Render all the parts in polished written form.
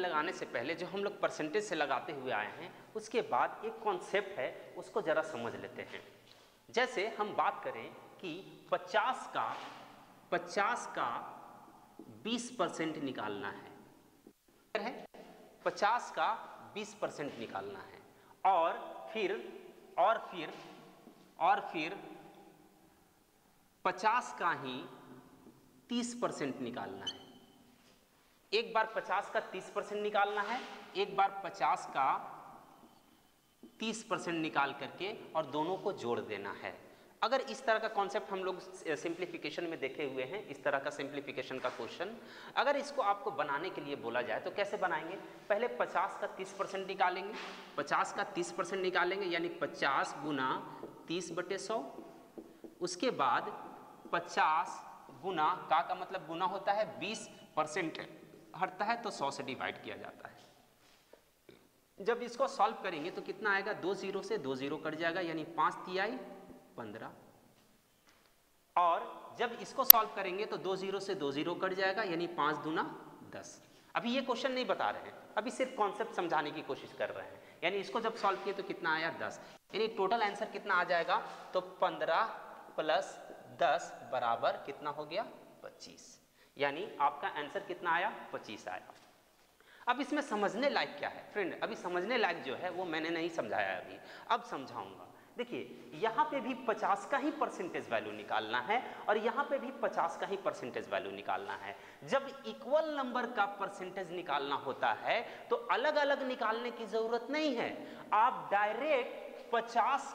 लगाने से पहले जो हम लोग परसेंटेज से लगाते हुए आए हैं, उसके बाद एक कॉन्सेप्ट है, उसको ज़रा समझ लेते हैं। जैसे हम बात करें कि 50 का 20% निकालना है, 50 का 20% निकालना है, और फिर 50 का ही 30% निकालना है। एक बार 50 का 30% निकालना है, एक बार 50 का 30% निकाल करके और दोनों को जोड़ देना है। अगर इस तरह का कॉन्सेप्ट हम लोग सिंप्लीफिकेशन में देखे हुए हैं, इस तरह का सिंप्लीफिकेशन का क्वेश्चन, अगर इसको आपको बनाने के लिए बोला जाए तो कैसे बनाएंगे? पहले 50 का 30% निकालेंगे, 50 का 30% निकालेंगे, यानी 50 गुना 30/100। उसके बाद 50 गुना का मतलब गुना होता है 20% हटता है तो 100 से डिवाइड किया जाता है। जब इसको सॉल्व करेंगे तो कितना आएगा? 2 0 से 2 0 कट जाएगा, यानी 5 तिहाई 15। और जब इसको सॉल्व करेंगे तो 2 0 से 2 0 कट जाएगा, यानी 5 दूना 10। अभी ये क्वेश्चन नहीं बता रहे हैं, अभी सिर्फ कॉन्सेप्ट समझाने की कोशिश कर रहे हैं। यानी इसको जब सॉल्व किए तो कितना आया? 10। यानी टोटल आंसर कितना आ जाएगा? तो 15 प्लस 10 बराबर कितना हो गया? 25। यानी आपका आंसर कितना आया? 25 आया। अब इसमें समझने लायक क्या है फ्रेंड? अभी समझने लायक जो है वो मैंने नहीं समझाया अभी, अब समझाऊंगा। देखिए, यहाँ पे भी 50 का ही परसेंटेज वैल्यू निकालना है और यहाँ पे भी 50 का ही परसेंटेज वैल्यू निकालना है। जब इक्वल नंबर का परसेंटेज निकालना होता है तो अलग अलग निकालने की जरूरत नहीं है, आप डायरेक्ट 50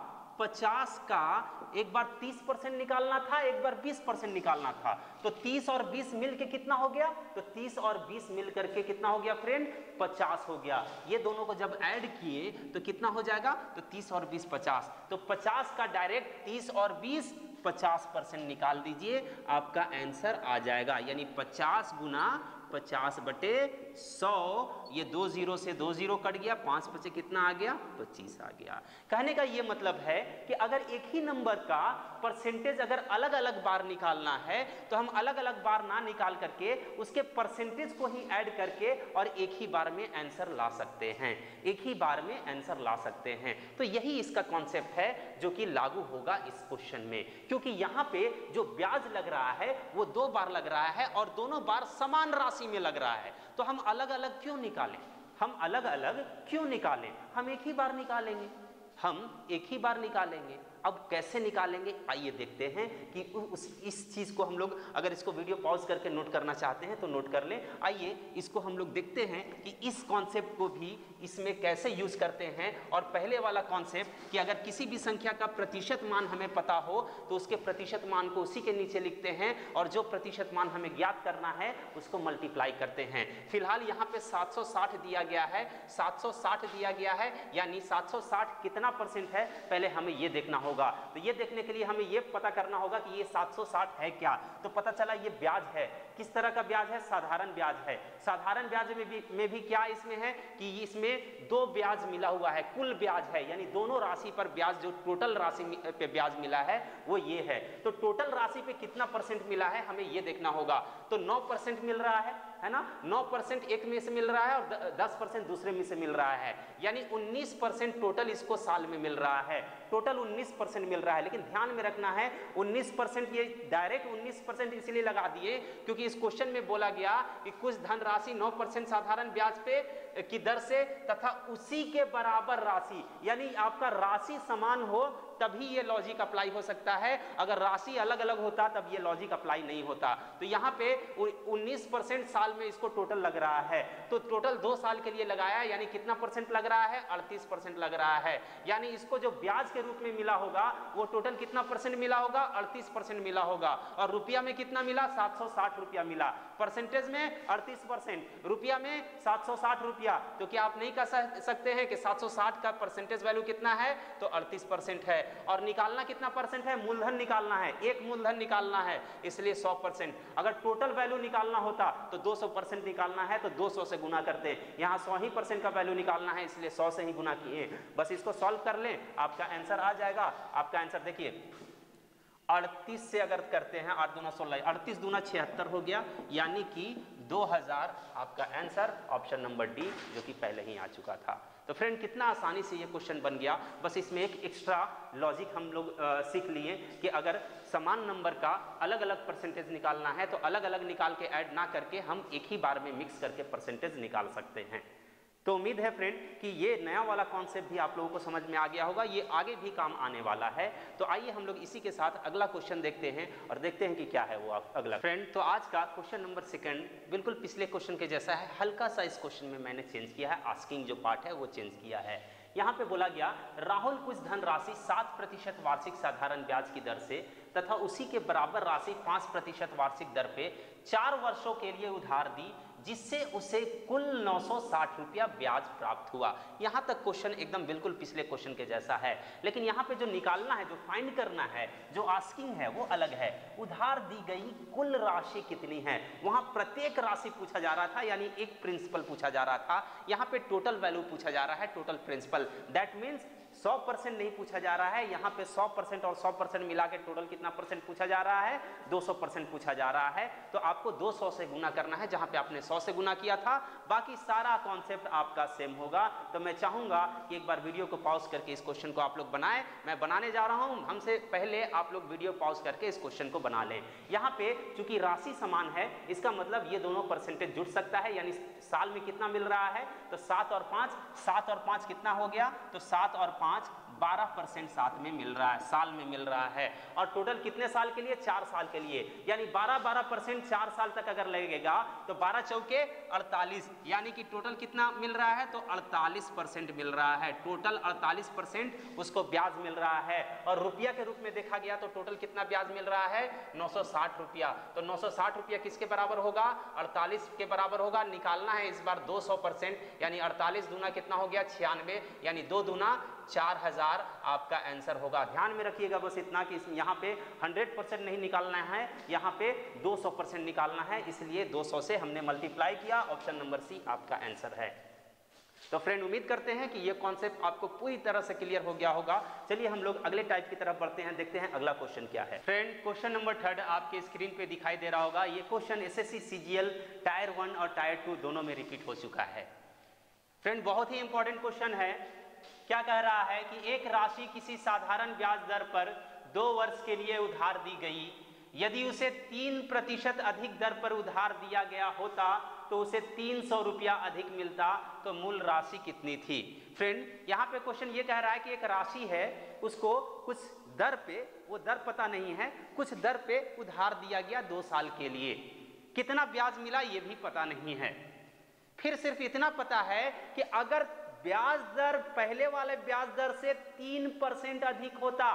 का एक बार 30% निकालना था, एक बार 20% निकालना था, तो 30 और 20 मिल के कितना हो गया? तो 30 और 20 मिल करके कितना हो गया फ्रेंड? 50 हो गया। ये दोनों को जब ऐड किए तो कितना हो जाएगा? तो 30 और 20 50। तो 50 का डायरेक्ट 30 और 20 50% निकाल दीजिए, आपका आंसर आ जाएगा। यानी 50 गुना 50/100, ये 2 0 से 2 0 कट गया, 5 बचे कितना आ गया? 25 आ गया। कहने का ये मतलब है कि अगर एक ही नंबर का परसेंटेज अगर अलग अलग बार निकालना है तो हम अलग अलग बार ना निकाल करके उसके परसेंटेज को ही ऐड करके और एक ही बार में आंसर ला सकते हैं, एक ही बार में आंसर ला सकते हैं। तो यही इसका कॉन्सेप्ट है जो कि लागू होगा इस क्वेश्चन में, क्योंकि यहाँ पे जो ब्याज लग रहा है वो 2 बार लग रहा है और दोनों बार समान राशि में लग रहा है। तो हम अलग अलग क्यों निकालें? हम अलग अलग क्यों निकालें? हम एक ही बार निकालेंगे, हम एक ही बार निकालेंगे। अब कैसे निकालेंगे आइए देखते हैं कि इस चीज़ को हम लोग, अगर इसको वीडियो पॉज करके नोट करना चाहते हैं तो नोट कर लें। आइए इसको हम लोग देखते हैं कि इस कॉन्सेप्ट को भी इसमें कैसे यूज करते हैं। और पहले वाला कॉन्सेप्ट कि अगर किसी भी संख्या का प्रतिशत मान हमें पता हो तो उसके प्रतिशत मान को उसी के नीचे लिखते हैं और जो प्रतिशत मान हमें ज्ञात करना है उसको मल्टीप्लाई करते हैं। फिलहाल यहाँ पे 760 दिया गया है, 760 दिया गया है, यानी 760 कितना परसेंट है पहले हमें ये देखना होगा। तो ये देखने के लिए हमें ये पता करना होगा कि ये 760 है क्या। तो पता चला ये ब्याज है। किस तरह का ब्याज है? साधारण ब्याज है। साधारण ब्याज में भी क्या इसमें है कि इसमें 2 ब्याज मिला हुआ है, कुल ब्याज है, यानी दोनों राशि पर ब्याज, जो टोटल राशि पे ब्याज मिला है वो ये है। तो टोटल राशि पे कितना परसेंट मिला है हमें ये देखना होगा। तो 9% मिल रहा है ना? 9% एक में से मिल रहा है और 10% दूसरे में से मिल रहा है, यानी 19% टोटल इसको साल में मिल रहा है। टोटल 19% मिल रहा है। लेकिन ध्यान में रखना है 19%, ये डायरेक्ट 19% इसलिए लगा दिए क्योंकि इस क्वेश्चन में बोला गया कि कुछ धनराशि 9% साधारण ब्याज पे की दर से तथा उसी के बराबर राशि, यानी आपका राशि समान हो तभी ये लॉजिक अप्लाई हो सकता है। अगर राशि अलग अलग होता तब ये लॉजिक अप्लाई नहीं होता। तो यहाँ पे 19% साल में इसको टोटल लग रहा है, तो टोटल 2 साल के लिए लगाया, यानी कितना परसेंट लग रहा है? 38% लग रहा है। यानी इसको जो ब्याज के रूप में मिला होगा वो टोटल कितना परसेंट मिला होगा? 38% मिला होगा। और रुपया में कितना मिला? 760 रुपया मिला। परसेंटेज में 38%, रुपया में 760 रुपया। तो क्या आप नहीं कह सकते हैं कि 760 का परसेंटेज वैल्यू कितना है? तो 38% है। और निकालना कितना परसेंट है? मूलधन निकालना है, एक मूलधन निकालना है, इसलिए 100%। अगर टोटल वैल्यू निकालना होता तो 200% निकालना है, तो 200 से गुना करते। यहाँ 100 ही % का वैल्यू निकालना है, इसलिए 100 से ही गुना किए। बस इसको सॉल्व कर लें, आपका आंसर आ जाएगा। आपका आंसर देखिए 38 से अगर करते हैं 8 दूना 16, 38 दूना 76 हो गया, यानी कि 2000 आपका आंसर ऑप्शन नंबर डी, जो कि पहले ही आ चुका था। तो फ्रेंड कितना आसानी से ये क्वेश्चन बन गया। बस इसमें एक एक्स्ट्रा लॉजिक हम लोग सीख लिए कि अगर समान नंबर का अलग अलग परसेंटेज निकालना है तो अलग अलग निकाल के ऐड ना करके हम एक ही बार में मिक्स करके परसेंटेज निकाल सकते हैं। तो उम्मीद है फ्रेंड कि ये नया वाला कॉन्सेप्ट भी आप लोगों को समझ में आ गया होगा, ये आगे भी काम आने वाला है। तो आइए हम लोग इसी के साथ अगला क्वेश्चन देखते हैं और देखते हैं कि क्या है वो अगला। फ्रेंड तो आज का क्वेश्चन नंबर 2 बिल्कुल पिछले क्वेश्चन के जैसा है, हल्का सा इस क्वेश्चन में मैंने चेंज किया है, आस्किंग जो पार्ट है वो चेंज किया है। यहाँ पे बोला गया राहुल कुछ धनराशि 7% वार्षिक साधारण ब्याज की दर से तथा उसी के बराबर राशि 5% वार्षिक दर पे 4 वर्षों के लिए उधार दी, जिससे उसे कुल 960 रुपया ब्याज प्राप्त हुआ। यहाँ तक क्वेश्चन एकदम बिल्कुल पिछले क्वेश्चन के जैसा है, लेकिन यहाँ पे जो निकालना है, जो फाइंड करना है, जो आस्किंग है वो अलग है। उधार दी गई कुल राशि कितनी है, वहाँ प्रत्येक राशि पूछा जा रहा था, यानी एक प्रिंसिपल पूछा जा रहा था। यहाँ पे टोटल वैल्यू पूछा जा रहा है, टोटल प्रिंसिपल। दैट मीन्स 100% नहीं पूछा जा रहा है, यहाँ पे 100% और 100% मिला के टोटल कितना परसेंट पूछा जा रहा है, 200% पूछा जा रहा है। तो आपको 200 से गुना करना है, जहाँ पे आपने 100 से गुना किया था। बाकी सारा कॉन्सेप्ट आपका सेम होगा। तो मैं चाहूंगा कि एक बार वीडियो को पॉज करके इस क्वेश्चन को आप लोग बनाएं। मैं बनाने जा रहा हूँ, हमसे पहले आप लोग वीडियो पॉज करके इस क्वेश्चन को बना लें। यहाँ पे चूंकि राशि समान है, इसका मतलब ये दोनों परसेंटेज जुड़ सकता है, यानी साल में कितना मिल रहा है, तो 7 और 5, 7 और 5 कितना हो गया, तो 7 और 5 12% साथ में मिल रहा है, साल में मिल रहा है। और टोटल कितने साल के लिए, 4 साल के लिए, यानी 12% 4 साल तक अगर लगेगा तो 12 चौके 48, यानी कि टोटल कितना मिल रहा है, तो 48% मिल रहा है। टोटल 48% उसको ब्याज मिल रहा है। और रुपया के रूप में देखा गया तो टोटल कितना ब्याज मिल रहा है, 960 रुपया। तो 960 रुपया किसके बराबर होगा, 48 के बराबर होगा। निकालना है इस बार 200%, यानी 48 दूना कितना हो गया, 96, यानी 2 दूना 4000 आपका आंसर होगा। ध्यान में रखिएगा बस इतना कि यहाँ पे 100% नहीं निकालना है, यहाँ पे 200% निकालना है, इसलिए 200 से हमने मल्टीप्लाई किया। ऑप्शन नंबर सी आपका आंसर है। तो फ्रेंड उम्मीद करते हैं कि ये कॉन्सेप्ट आपको पूरी तरह से क्लियर हो गया होगा। चलिए हम लोग अगले टाइप की तरफ बढ़ते हैं, देखते हैं अगला क्वेश्चन क्या है। फ्रेंड क्वेश्चन नंबर 3 आपके स्क्रीन पे दिखाई दे रहा होगा। ये क्वेश्चन एसएससी सीजीएल टायर 1 और टायर 2 दोनों में रिपीट हो चुका है। फ्रेंड बहुत ही इंपॉर्टेंट क्वेश्चन है। क्या कह रहा है कि एक राशि किसी साधारण ब्याज दर पर 2 वर्ष के लिए उधार दी गई, यदि उसे 3% अधिक दर पर उधार दिया गया होता तो उसे 300 रुपया अधिक मिलता, तो मूल राशि कितनी थी। फ्रेंड यहाँ पे क्वेश्चन ये कह रहा है कि एक राशि है, उसको कुछ दर पे, वो दर पता नहीं है, कुछ दर पे उधार दिया गया 2 साल के लिए। कितना ब्याज मिला ये भी पता नहीं है। फिर सिर्फ इतना पता है कि अगर ब्याज दर पहले वाले ब्याज दर से 3% अधिक होता,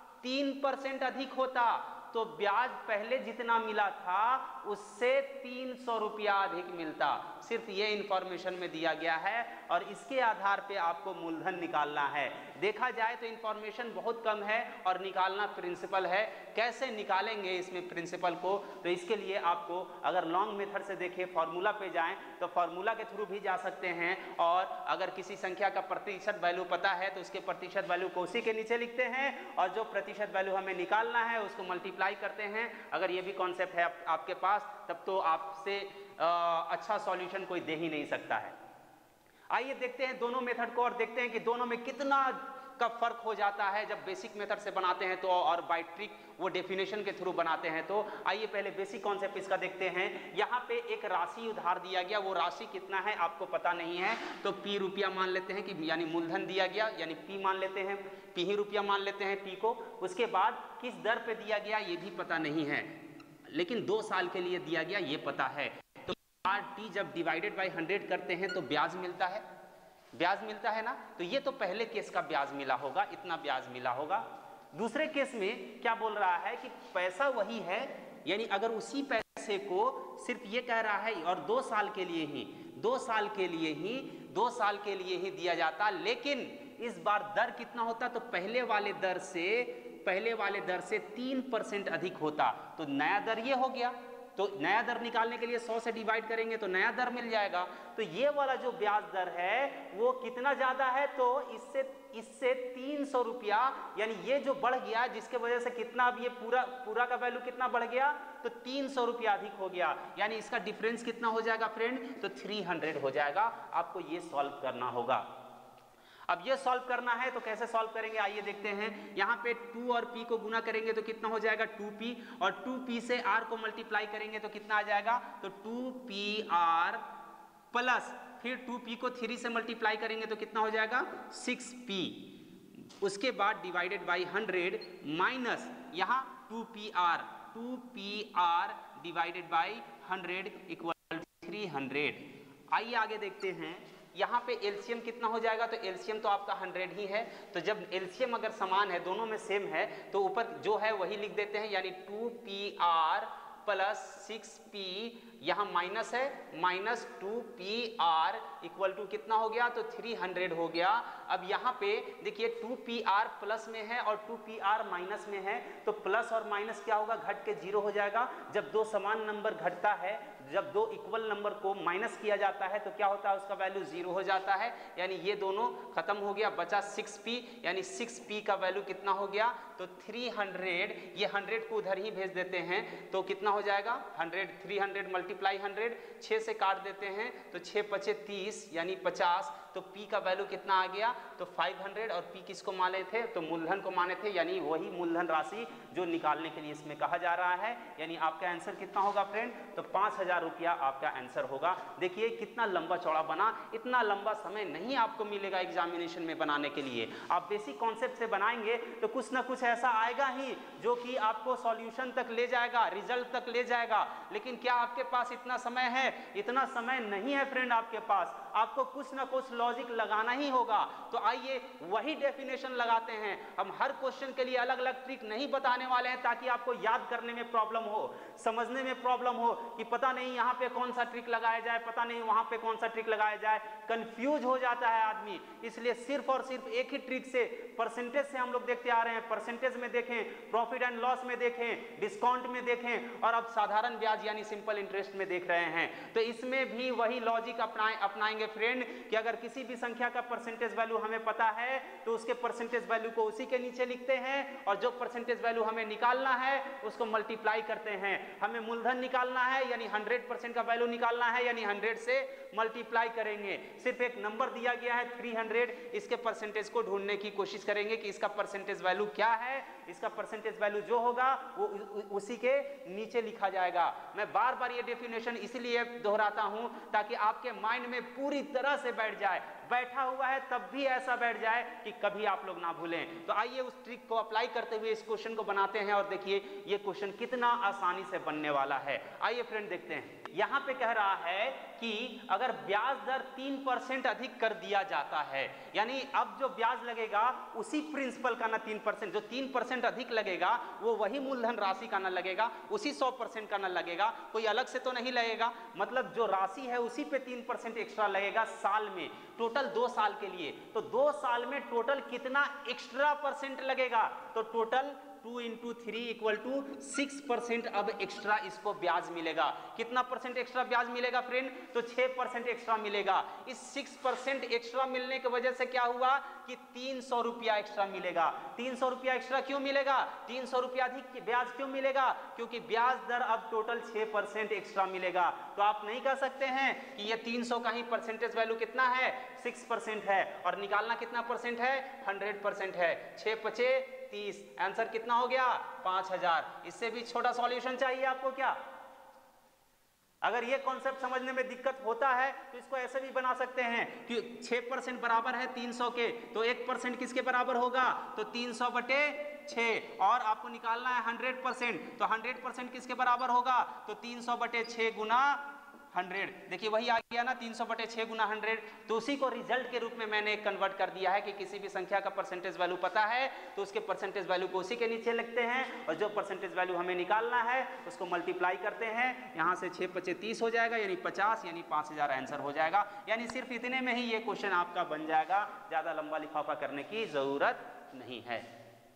3% अधिक होता, तो ब्याज पहले जितना मिला था उससे 300 रुपया अधिक मिलता। सिर्फ ये इंफॉर्मेशन में दिया गया है और इसके आधार पे आपको मूलधन निकालना है। देखा जाए तो इंफॉर्मेशन बहुत कम है और निकालना प्रिंसिपल है। कैसे निकालेंगे इसमें प्रिंसिपल को, तो इसके लिए आपको अगर लॉन्ग मेथड से देखें, फॉर्मूला पे जाएं तो फॉर्मूला के थ्रू भी जा सकते हैं। और अगर किसी संख्या का प्रतिशत वैल्यू पता है तो उसके प्रतिशत वैल्यू को उसी के नीचे लिखते हैं और जो प्रतिशत वैल्यू हमें निकालना है उसको मल्टीप्लाई करते हैं। अगर ये भी कॉन्सेप्ट है आपके पास तब तो आपसे अच्छा सॉल्यूशन कोई दे ही नहीं सकता है। आइए देखते हैं दोनों मेथड को और देखते हैं कि दोनों में कितना का फर्क हो जाता है जब बेसिक मेथड से बनाते हैं तो, और बाय ट्रिक वो डेफिनेशन के थ्रू बनाते हैं तो। आइए पहले बेसिक कॉन्सेप्ट इसका देखते हैं। यहाँ पे एक राशि उधार दिया गया, वो राशि कितना है आपको पता नहीं है, तो P रुपया मान लेते हैं कि यानी मूलधन दिया गया, यानी P मान लेते हैं, P ही रुपया मान लेते हैं P को। उसके बाद किस दर पे दिया गया ये भी पता नहीं है, लेकिन 2 साल के लिए दिया गया ये पता है। तो T जब डिवाइडेड बाई 100 करते हैं तो ब्याज मिलता है, ब्याज मिलता है ना। तो ये तो पहले केस का ब्याज मिला होगा, इतना ब्याज मिला होगा। दूसरे केस में क्या बोल रहा है कि पैसा वही है, यानी अगर उसी पैसे को सिर्फ ये कह रहा है और 2 साल के लिए ही, 2 साल के लिए ही दिया जाता, लेकिन इस बार दर कितना होता, तो पहले वाले दर से 3% अधिक होता। तो नया दर ये हो गया, तो नया दर निकालने के लिए 100 से डिवाइड करेंगे तो नया दर मिल जाएगा। तो ये वाला जो ब्याज दर है वो कितना ज्यादा है, तो इससे 300 रुपया, यानी ये जो बढ़ गया जिसके वजह से कितना, अब ये पूरा का वैल्यू कितना बढ़ गया, तो 300 रुपया अधिक हो गया, यानी इसका डिफरेंस कितना हो जाएगा फ्रेंड, तो 300 हो जाएगा। आपको ये सॉल्व करना होगा। अब ये सॉल्व करना है तो कैसे सॉल्व करेंगे, आइए देखते हैं। यहाँ पे 2 और p को गुना करेंगे तो कितना हो जाएगा 2p, और 2p से r को मल्टीप्लाई करेंगे तो कितना आ जाएगा, तो 2pr प्लस फिर 2p को 3 से मल्टीप्लाई करेंगे तो कितना हो जाएगा 6p, उसके बाद डिवाइडेड बाई 100 माइनस यहाँ 2pr डिवाइडेड बाई 100 इक्वल 300। आइए आगे देखते हैं। यहाँ पे एलसीएम कितना हो जाएगा, तो एलसीएम तो आपका 100 ही है, तो जब एलसीएम अगर समान है, दोनों में सेम है, तो ऊपर जो है वही लिख देते हैं, यानी 2pr प्लस 6p, यहाँ माइनस है, माइनस 2pr इक्वल टू कितना हो गया, तो 300 हो गया। अब यहाँ पे देखिए 2pr प्लस में है और 2pr माइनस में है, तो प्लस और माइनस क्या होगा, घट के 0 हो जाएगा। जब दो समान नंबर घटता है, जब दो इक्वल नंबर को माइनस किया जाता है तो क्या होता है, उसका वैल्यू 0 हो जाता है, यानी ये दोनों खत्म हो गया, बचा 6p, यानी 6p का वैल्यू कितना हो गया, तो 300। ये 100 को उधर ही भेज देते हैं तो कितना हो जाएगा 100, 300 मल्टीप्लाई 100, 6 से काट देते हैं तो 6 पचे 30 यानी 50, तो p का वैल्यू कितना आ गया, तो 500, और p किसको माने थे, तो मूलधन को माने थे, यानी वही मूलधन राशि जो निकालने के लिए इसमें कहा जा रहा है। यानी आपका आंसर कितना होगा फ्रेंड, तो 5000 रुपया आपका आंसर होगा। देखिए कितना लंबा चौड़ा बना, इतना लंबा समय नहीं आपको मिलेगा एग्जामिनेशन में बनाने के लिए। आप बेसिक कॉन्सेप्ट से बनाएंगे तो कुछ ना कुछ ऐसा आएगा ही जो कि आपको सॉल्यूशन तक ले जाएगा, रिजल्ट तक ले जाएगा। लेकिन क्या आपके पास इतना समय है, इतना समय नहीं है फ्रेंड आपके पास, आपको कुछ ना कुछ लॉजिक लगाना ही होगा। तो आइए वही डेफिनेशन लगाते हैं। हम हर क्वेश्चन के लिए अलग अलग ट्रिक नहीं बताने वाले हैं ताकि आपको याद करने में प्रॉब्लम हो, समझने में प्रॉब्लम हो कि पता नहीं यहाँ पे कौन सा ट्रिक लगाया जाए, पता नहीं वहां पे कौन सा ट्रिक लगाया जाए, कंफ्यूज हो जाता है आदमी। इसलिए सिर्फ और सिर्फ एक ही ट्रिक से, परसेंटेज से हम लोग देखते आ रहे हैं, परसेंटेज में देखें, प्रॉफिट एंड लॉस में देखें, डिस्काउंट में देखें, और अब साधारण ब्याज यानी सिंपल इंटरेस्ट में देख रहे हैं। तो इसमें भी वही लॉजिक अपनाएंगे फ्रेंड कि अगर किसी भी संख्या का परसेंटेज वैल्यू हमें पता है तो उसके परसेंटेज वैल्यू को उसी के नीचे लिखते हैं, और जो परसेंटेज वैल्यू हमें निकालना है उसको मल्टीप्लाई करते हैं। हमें मूलधन निकालना है यानी 100% का वैल्यू निकालना है, यानी 100 से मल्टीप्लाई करेंगे। सिर्फ एक नंबर दिया गया है 300, इसके परसेंटेज को ढूंढने की कोशिश करेंगे कि इसका परसेंटेज वैल्यू क्या है। इसका परसेंटेज वैल्यू जो होगा वो उसी के नीचे लिखा जाएगा। मैं बार बार ये डेफिनेशन इसलिए दोहराता हूं ताकि आपके माइंड में पूरी तरह से बैठ जाए, बैठा हुआ है तब भी ऐसा बैठ जाए कि कभी आप लोग ना भूलें। तो आइए उस ट्रिक को अप्लाई करते हुए इस क्वेश्चन को बनाते हैं और देखिए ये क्वेश्चन कितना आसानी से बनने वाला है। आइए फ्रेंड देखते हैं। यहां पे कह रहा है कि अगर ब्याज दर 3% अधिक कर दिया जाता है, यानी अब जो ब्याज लगेगा उसी प्रिंसिपल का ना 3%, जो 3% अधिक लगेगा वो वही मूलधन राशि का ना लगेगा, उसी 100% का ना लगेगा, कोई अलग से तो नहीं लगेगा। मतलब जो राशि है उसी पे 3% एक्स्ट्रा लगेगा साल में, टोटल 2 साल के लिए। तो 2 साल में टोटल कितना एक्स्ट्रा परसेंट लगेगा, तो टोटल 2 × 3 = 6% अब एक्स्ट्रा इसको ब्याज मिलेगा। कितना परसेंट एक्स्ट्रा ब्याज मिलेगा फ्रेंड, तो 6% एक्स्ट्रा मिलेगा। इस 6% एक्स्ट्रा मिलने की वजह से क्या हुआ कि 300 रुपया एक्स्ट्रा मिलेगा। 300 रुपया एक्स्ट्रा क्यों मिलेगा, 300 रुपया अधिक ब्याज क्यों मिलेगा, क्योंकि ब्याज दर अब टोटल 6% एक्स्ट्रा मिलेगा। तो आप नहीं कह सकते हैं कि ये 300 का ही परसेंटेज वैल्यू कितना है, 6% है, और निकालना कितना परसेंट है, 100% है। 6 पचे 30, आंसर कितना हो गया 5000। इससे भी छोटा सॉल्यूशन चाहिए आपको क्या? अगर ये कॉन्सेप्ट समझने में दिक्कत होता है तो इसको ऐसे भी बना सकते हैं कि 6% बराबर है 300 के, तो 1% किसके बराबर होगा, तो 300/6, और आपको निकालना है 100%, तो 100% किसके बराबर होगा, तो 300/6 गुना 100। देखिए वही आ गया ना 300/6 गुना 100। तो उसी को रिजल्ट के रूप में मैंने कन्वर्ट कर दिया है कि किसी भी संख्या का परसेंटेज वैल्यू पता है तो उसके परसेंटेज वैल्यू को उसी के नीचे लिखते हैं, और जो परसेंटेज वैल्यू हमें निकालना है उसको मल्टीप्लाई करते हैं। यहाँ से 6 × 5 = 30 हो जाएगा, यानी 50, यानी 5000 आंसर हो जाएगा। यानी सिर्फ इतने में ही ये क्वेश्चन आपका बन जाएगा, ज़्यादा लंबा लिफाफा करने की ज़रूरत नहीं है।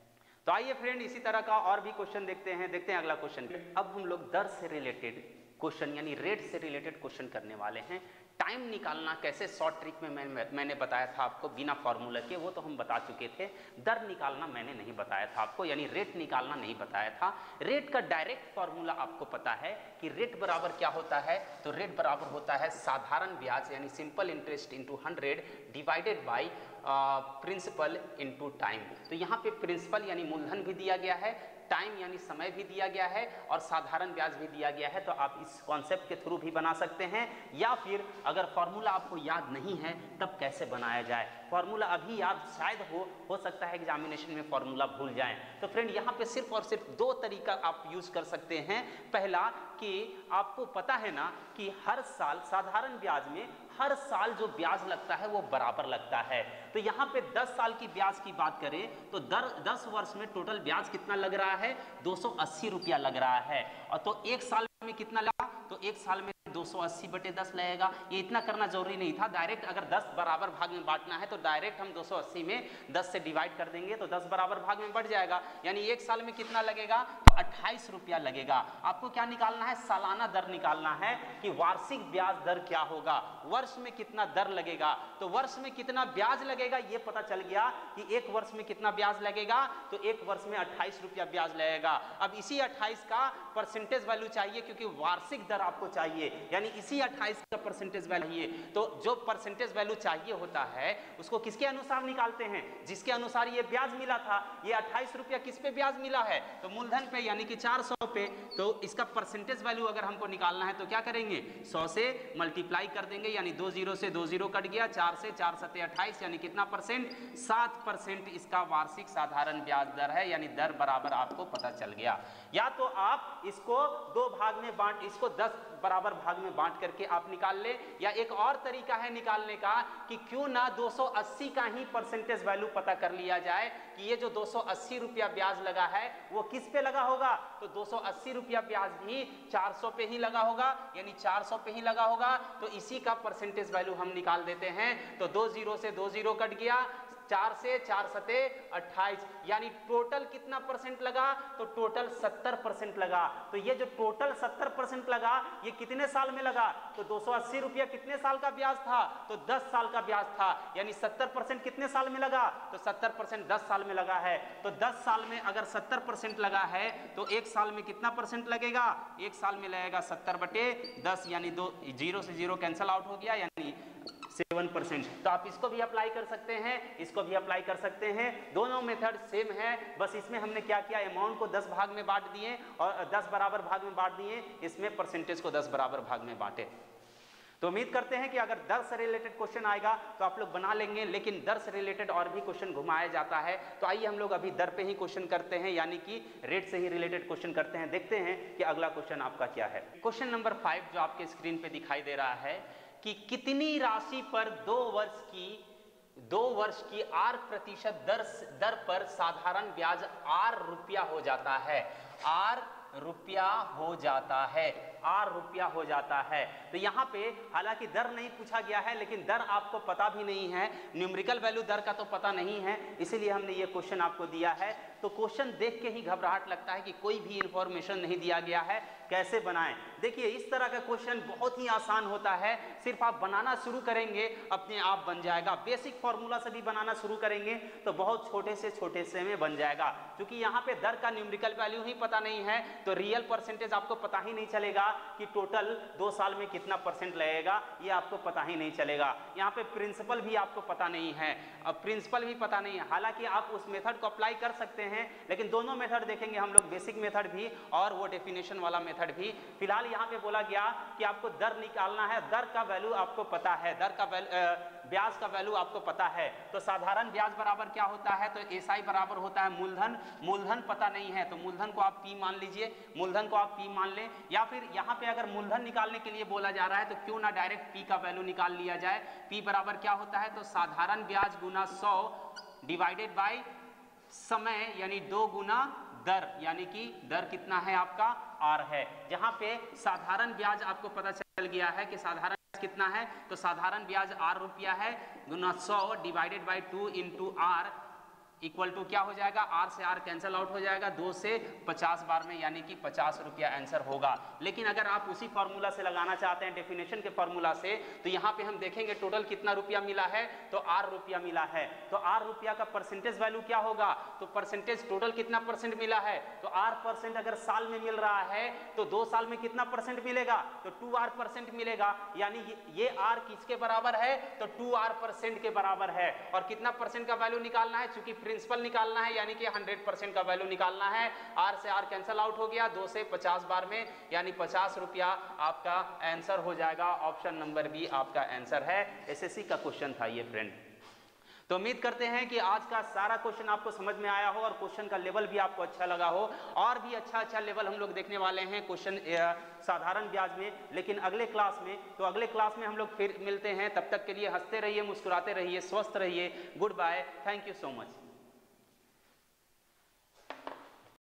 तो आइए फ्रेंड इसी तरह का और भी क्वेश्चन देखते हैं अगला क्वेश्चन। अब हम लोग दर से रिलेटेड क्वेश्चन यानी रेट से रिलेटेड क्वेश्चन करने वाले हैं। टाइम निकालना कैसे शॉर्ट ट्रिक में मैंने बताया था आपको बिना फॉर्मूला के, वो तो हम बता चुके थे। दर निकालना मैंने नहीं बताया था आपको, यानी रेट निकालना नहीं बताया था। रेट का डायरेक्ट फॉर्मूला आपको पता है कि रेट बराबर क्या होता है, तो रेट बराबर होता है साधारण ब्याज यानी simple interest into 100 divided by principal into time. तो यहाँ पे प्रिंसिपल यानी मूलधन भी दिया गया है, टाइम यानी समय भी दिया गया है और साधारण ब्याज भी दिया गया है। तो आप इस कॉन्सेप्ट के थ्रू भी बना सकते हैं, या फिर अगर फॉर्मूला आपको याद नहीं है तब कैसे बनाया जाए। फॉर्मूला अभी याद शायद हो सकता है एग्जामिनेशन में फॉर्मूला भूल जाएं। तो फ्रेंड यहाँ पे सिर्फ और सिर्फ दो तरीका आप यूज कर सकते हैं। पहला कि आपको पता है ना कि हर साल साधारण ब्याज में हर साल जो ब्याज लगता है वो बराबर लगता है। तो यहाँ पे 10 साल की ब्याज की बात करें तो 10 वर्ष में टोटल ब्याज कितना लग रहा है, 280 रुपया लग रहा है। और तो एक साल में कितना लगा, तो एक साल में 280/10 लगेगा। ये इतना करना जरूरी नहीं था, डायरेक्ट अगर 10 बराबर भाग में बांटना है तो डायरेक्ट हम 280 में 10 से डिवाइड कर देंगे तो 10 बराबर भाग में बढ़ जाएगा। यानी एक साल में कितना लगेगा, तो 28 रुपया लगेगा। आपको क्या निकालना है, सालाना दर निकालना है कि वार्षिक ब्याज दर क्या होगा, वर्ष में कितना दर लगेगा। तो वर्ष में कितना ब्याज लगेगा ये पता चल गया कि एक वर्ष में कितना ब्याज लगेगा, तो एक वर्ष में 28 रुपया ब्याज लगेगा। अब इसी 28 का परसेंटेज वैल्यू चाहिए क्योंकि वार्षिक दर आपको चाहिए, यानी इसी 28 का परसेंटेज वैल्यू चाहिए। तो जो परसेंटेज वैल्यू चाहिए होता है उसको किसके अनुसार निकालते हैं, जिसके अनुसार ये ब्याज मिला था। ये 28 रुपया किस पे ब्याज मिला है, तो मूलधन पे यानी कि 400 पे। तो इसका परसेंटेज वैल्यू अगर हमको निकालना है तो क्या करेंगे, 100 से मल्टीप्लाई कर देंगे, यानी 2 0 से 2 0 कट गया, 4 से 4 7 28 यानी कितना परसेंट, 7% इसका वार्षिक साधारण ब्याज दर है। यानी दर बराबर आपको पता चल गया। या तो आप इसको दो भाग में बांट, इसको 10 बराबर भाग में बांट करके आप निकाल ले, या एक और तरीका है निकालने का कि क्यों ना 280 का ही परसेंटेज वैल्यू पता कर लिया जाए कि ये जो 280 रुपया ब्याज लगा है वो किस पे लगा होगा, तो 280 रुपया ब्याज भी 400 पे ही लगा होगा, यानी 400 पे ही लगा होगा। तो इसी का परसेंटेज वैल्यू हम निकाल देते हैं। तो 2 0 से 2 0 कट गया, 4 से 4 7 28 यानी टोटल कितना परसेंट लगा, तो टोटल 70% लगा। तो ये जो टोटल 70% लगा ये कितने साल में लगा, तो 280 रुपया कितने साल का ब्याज था, तो 10 साल का ब्याज था। यानी 70% कितने साल में लगा, तो 70% 10 साल में लगा है। तो 10 साल में अगर 70% लगा है तो एक साल में कितना परसेंट लगेगा, एक साल में लगेगा 70/10 यानी 0 से 0 कैंसल आउट हो गया, यानी 7%। तो आप इसको भी अप्लाई कर सकते हैं, इसको भी अप्लाई कर सकते हैं। दोनों मेथड सेम है, बस इसमें हमने क्या किया, अमाउंट को 10 भाग में बांट दिए और 10 बराबर भाग में बांट दिए, इसमें परसेंटेज को 10 बराबर भाग में बांटे। तो उम्मीद करते हैं कि अगर दर से रिलेटेड क्वेश्चन आएगा तो आप लोग बना लेंगे, लेकिन दर से रिलेटेड और भी क्वेश्चन घुमाया जाता है। तो आइए हम लोग अभी दर पे ही क्वेश्चन करते हैं, यानी कि रेट से ही रिलेटेड क्वेश्चन करते हैं। देखते हैं कि अगला क्वेश्चन आपका क्या है। क्वेश्चन नंबर 5 जो आपके स्क्रीन पे दिखाई दे रहा है कि कितनी राशि पर 2 वर्ष की 8% दर पर साधारण ब्याज ₹8 हो जाता है, ₹8 हो जाता है, ₹8 हो जाता है। तो यहाँ पे हालांकि दर नहीं पूछा गया है, लेकिन दर आपको पता भी नहीं है, न्यूमेरिकल वैल्यू दर का तो पता नहीं है, इसीलिए हमने ये क्वेश्चन आपको दिया है। तो क्वेश्चन देख के ही घबराहट लगता है कि कोई भी इंफॉर्मेशन नहीं दिया गया है, कैसे बनाएं। देखिए इस तरह का क्वेश्चन बहुत ही आसान होता है, सिर्फ आप बनाना शुरू करेंगे अपने आप बन जाएगा। बेसिक फॉर्मूला से भी बनाना शुरू करेंगे तो बहुत छोटे से में बन जाएगा। क्योंकि यहाँ पे दर का न्यूमेरिकल वैल्यू ही पता नहीं है तो रियल परसेंटेज आपको पता ही नहीं चलेगा कि टोटल 2 साल में कितना परसेंट लगेगा, ये आपको पता ही नहीं चलेगा। यहाँ पे प्रिंसिपल भी आपको पता नहीं है, अब प्रिंसिपल भी पता नहीं है। हालांकि आप उस मेथड को अप्लाई कर सकते हैं, लेकिन दोनों मेथड देखेंगे हम लोग, बेसिक मेथड भी और वो डेफिनेशन वाला मेथड भी। फिलहाल यहाँ पे बोला गया कि आपको दर निकालना है, दर का वैल्यू आपको पता है, दर का ब्याज का वैल्यू आपको पता है। तो साधारण ब्याज बराबर क्या होता है, तो एसआई बराबर होता है मूलधन पता नहीं है तो मूलधन को आप पी मान लीजिए, मूलधन को आप पी मान लें। या फिर यहाँ पे अगर मूलधन निकालने के लिए बोला जा रहा है तो क्यों ना डायरेक्ट पी का वैल्यू निकाल लिया जाए। पी बराबर क्या होता है, तो साधारण ब्याज गुना 100 डिवाइडेड बाय समय, यानी 2 गुना दर, यानी कि दर कितना है आपका R है। जहां पे साधारण ब्याज आपको पता चल गया है कि साधारण कितना है, तो साधारण ब्याज ₹8 है गुना 100 divided by 2 into R equal to क्या हो जाएगा, आर से आर कैंसिल आउट हो जाएगा, 2 से 50 बार में, यानी कि 50 रुपया आंसर होगा। लेकिन अगर आप उसी फॉर्मूला से लगाना चाहते हैं, डेफिनेशन के फॉर्मूला से, तो यहाँ पे हम देखेंगे टोटल कितना रुपया मिला है, तो आर रुपया मिला है। तो आर रुपया का परसेंटेज वैल्यू क्या होगा, तो परसेंटेज टोटल कितना परसेंट मिला है, तो आर परसेंट अगर साल में मिल रहा है तो 2 साल में कितना परसेंट मिलेगा, तो 2R परसेंट मिलेगा। यानी ये आर किसके बराबर है, तो 2R परसेंट के बराबर है। और कितना परसेंट का वैल्यू निकालना है, चूंकि प्रिंसिपल निकालना है यानी कि 100% का वैल्यू निकालना है। आर से आर कैंसिल आउट हो गया, 2 से 50 बार में, यानी 50 रुपया आपका आंसर हो जाएगा। ऑप्शन नंबर बी आपका आंसर है। एसएससी का क्वेश्चन था ये फ्रेंड। तो उम्मीद करते हैं कि आज का सारा क्वेश्चन आपको समझ में आया हो और क्वेश्चन का लेवल भी आपको अच्छा लगा हो। और भी अच्छा लेवल हम लोग देखने वाले हैं क्वेश्चन साधारण ब्याज में, लेकिन अगले क्लास में। तो अगले क्लास में हम लोग फिर मिलते हैं। तब तक के लिए हंसते रहिए, मुस्कुराते रहिए, स्वस्थ रहिए। Good bye, thank you so much.